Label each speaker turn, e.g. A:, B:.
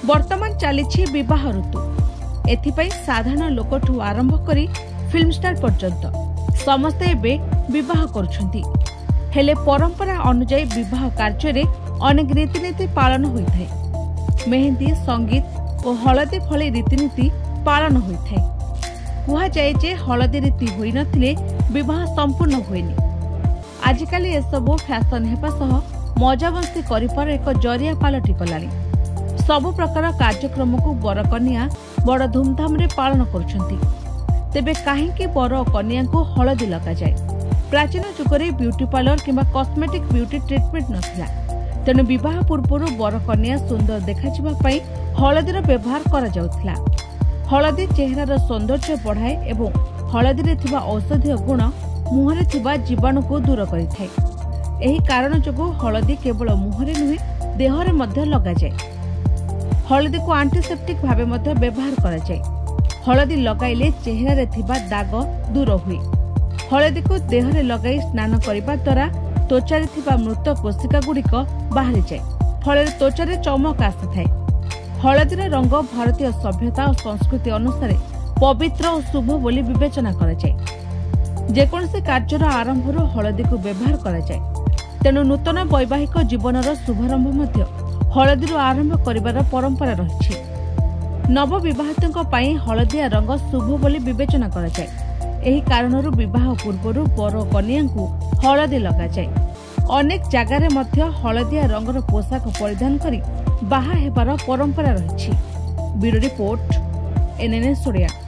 A: वर्तमान चली विवाह ऋतु। एथिपाई साधारण लोकठू आरंभ करी फिल्म स्टार पर्यंत समस्ते एबे विवाह करुछंती। हेले परंपरा अनुଯାयी विवाह कार्य रे अनेक रीतिनीति पालन होइथाय। मेहंदी, संगीत और हलदी भली रीतिनीति पालन होइथाय। कुहा जाए जे हलदी रीति होई नथिले विवाह संपूर्ण होइनी। आजिकाली एसबु फैशन हेबा सह मजामस्ती करिपार एक जरिया पालटि गलानी। सबु प्रकार कार्यक्रम को बर कन्या बड़ धूमधाम रे पालन करुछंती। तेबे काहेकि बर और कन्या को हलदी लगा जाए? प्राचीन जुगरे ब्यूटी पार्लर किंबा कॉस्मेटिक ब्यूटी ट्रीटमेंट नथिला। तेणु विवाह पूर्व बर कन्या सुंदर देखाजिबा पई हलदीर व्यवहार करा जाउथिला। हलदी चेहरार सौंदर्य बढ़ाए एवं हलदी रे थिबा औषधीय गुण मुहरे थिबा जीवाणु को दूर करिथाय। एही कारण जोगु हलदी केवल मुहरे नुहे देहरे मध्य लगा जाए। हलदी को एंटीसेप्टिक भावे मध्य व्यवहार करा जाए। हलदी लगाइले चेहरा रे थिबा दाग दूर हुए। हलदी को देहरे लगाई स्नान करने द्वारा त्वचा रे थिबा मृत कोशिका गुड़िक बाहरी जाए। फल त्वचा रे चमक आसी। हलदीर रंग भारतीय सभ्यता और संस्कृति अनुसार पवित्र और शुभ बोली विवेचना करा जाए। जेकोसी कार्यर आरंभ हलदी को व्यवहार करा जाए। तेणु नूतन वैवाहिक जीवनर शुभारंभ मध्य हलदी आरंभ करिवार परंपरा रही। नवविवाहितों पई हलदिया रंग शुभ बोली विवेचना करा जाए। एही कारणरू विवाह पूर्व बर कन्या को हलदी लगा जाए। अनेक जगार मध्य हलदिया रंगर पोशाक परिधान करी बाहा हेबार परंपरा रही। Bureau report, NNS Odia.